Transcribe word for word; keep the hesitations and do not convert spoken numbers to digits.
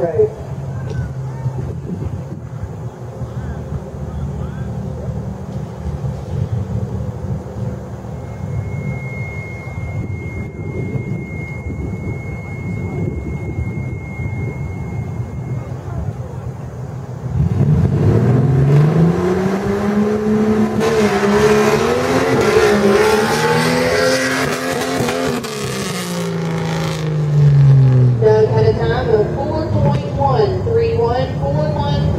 Right. Doug had a time of four point one three one four one.